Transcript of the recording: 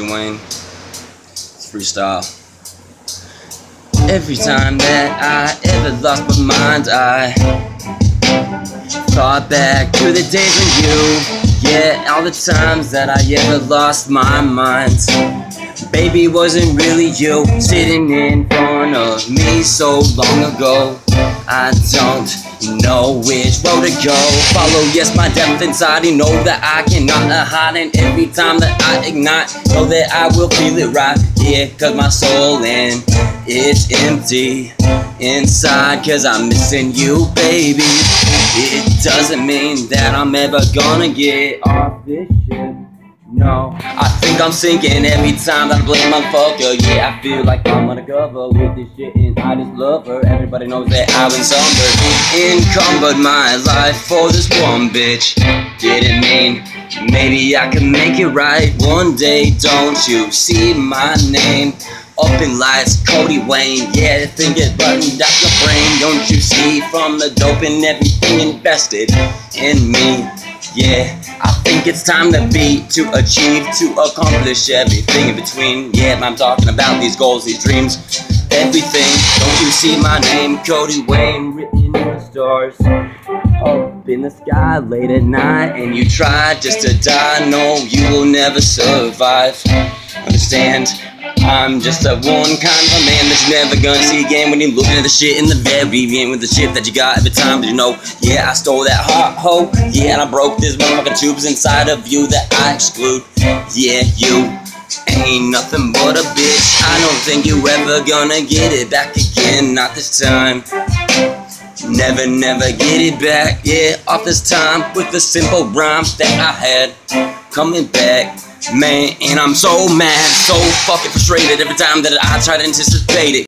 Wayne. It's freestyle. Every time that I ever lost my mind, I thought back to the days when all the times that I ever lost my mind. Baby, wasn't really you sitting in front of me so long ago. I don't know which road to go. Follow, yes, my depth inside. You know that I cannot hide. And every time that I ignite, know that I will feel it right. Yeah, cause my soul and it's empty inside. Cause I'm missing you, baby. It doesn't mean that I'm ever gonna get off this shit. No, I think I'm sinking every time that I blame my fucker. Yeah, I feel like I'm undercover with this shit and I just love her. Everybody knows that I've been sunburned, encumbered my life for this one bitch. Didn't mean maybe I could make it right one day. Don't you see my name up in lights? Cody Wayne, yeah, think it buttoned up your brain. Don't you see from the dope and everything invested in me? Yeah, I think it's time to be, to achieve, to accomplish everything in between. Yeah, I'm talking about these goals, these dreams, everything. Don't you see my name, Cody Wayne, written in the stars, up in the sky late at night, and you try just to die. No, you will never survive. Understand? I'm just a one kind of a man that you're never gonna see again. When you're looking at the shit in the very end with the shit that you got every time. But you know, yeah, I stole that hot hoe. Yeah, and I broke this motherfucking tubes inside of you that I exclude. Yeah, you ain't nothing but a bitch. I don't think you ever gonna get it back again. Not this time. Never, never get it back. Yeah, off this time with the simple rhymes that I had coming back. Man, and I'm so mad, so fucking frustrated every time that I try to anticipate it.